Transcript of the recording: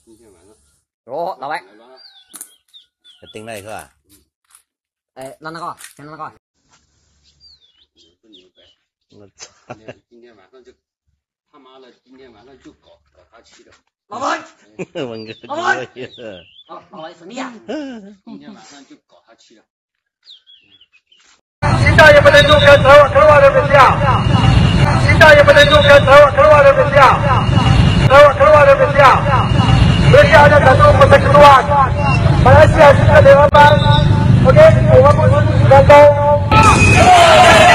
今天晚上。 哦，老白。 这顶了一个。 哎，让那个，先让那个。 不牛掰！ 我操！ 今天晚上就他妈的，今天晚上就搞他去了。 老白， 文哥， 老白， 老白什么呀？ 今天晚上就搞他去了。 新大爷不能住，跟keluar dari Malaysia。新大爷不能住，跟keluar dari Malaysia。keluar dari Malaysia。Malaysia ada satu persekutuan. Malaysia sudah dewan. Okey, orang pun sudah tahu.